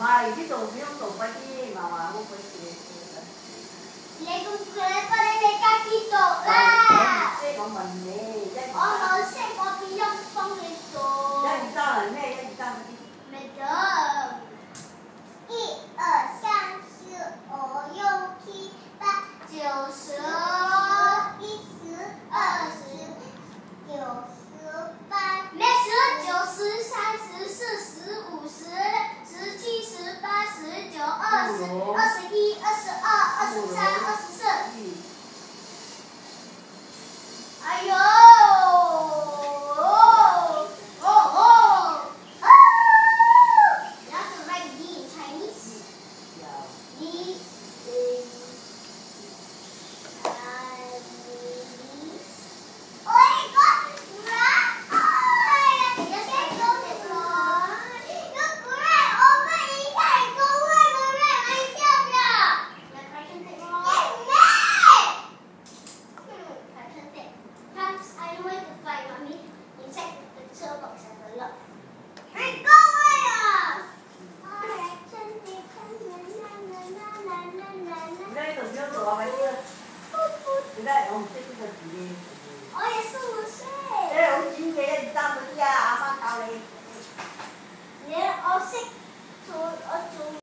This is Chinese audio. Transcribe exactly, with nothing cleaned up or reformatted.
係，呢度唔用做嗰啲嘛嘛，好鬼事。 你咁佢幫你加幾度啦？ 即係我問你，一我冇識，我點樣幫你做？ 一二三係咩？一二三嗰啲。 沒得。一二三四五六七八九十，一十二十九十八，没十九十三十四十五十十七十八十九二十二十一二十二二十三二十四。哎呦！哦哦哦！啊 You have to write D in Chinese. D in Chinese. Oh my God! Right! You can't go this one. You correct. Over in here. Go away. Correct myself now. The correction tape wrong. Get mad! Hmm. Correction tape. Perhaps I know where to find mommy. Inside the picture box have a lot. Hey, go away! Correction tape. Na na na na na na. 你喺度點樣做啊？咪先。你睇我唔識呢個字嘅。